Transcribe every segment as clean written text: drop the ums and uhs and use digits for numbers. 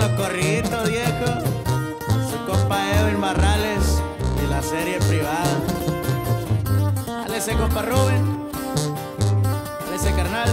los corriditos, viejo. Su compa Edwin Barrales y la serie privada. Dale ese compa Rubén. Dale ese carnal.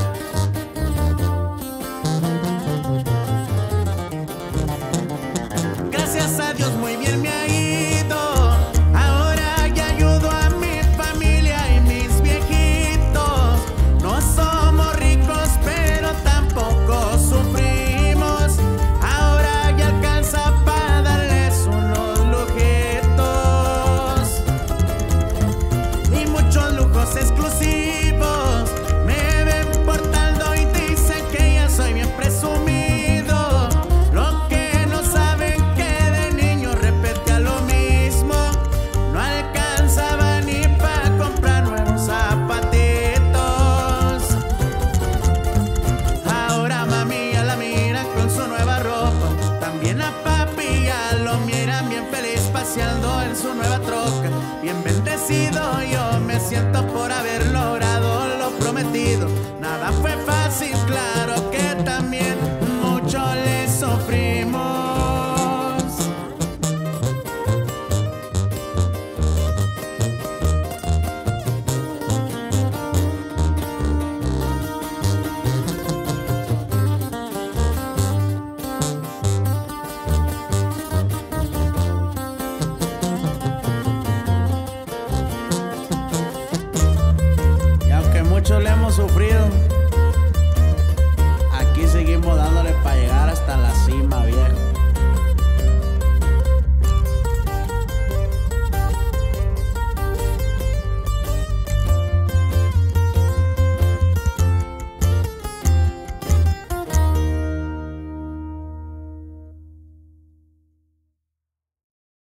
Gracias a Dios muy bien me ha ido. Ahora ya ayudo a mi familia y mis viejitos. No somos ricos pero tampoco sufrimos. Ahora ya alcanza para darles unos lujitos y muchos lujos exclusivos. Me ven portando y dicen que ya soy bien presumido. Lo que no saben que de niño repetía lo mismo. No alcanzaba ni para comprar nuevos zapatitos. Ahora mami ya la mira con su nueva ropa. También a papi ya lo miran bien feliz paseando en su nueva troca. Bien bendecido yo